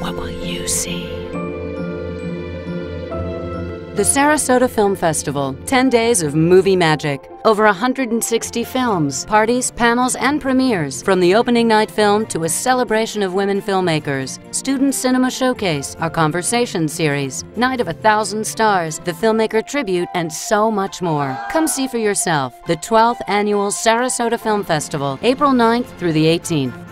What will you see? The Sarasota Film Festival, 10 days of movie magic. Over 160 films, parties, panels, and premieres. From the opening night film to a celebration of women filmmakers. Student Cinema Showcase, our conversation series, Night of 1,000 Stars, the Filmmaker Tribute, and so much more. Come see for yourself the 12th Annual Sarasota Film Festival, April 9th through the 18th.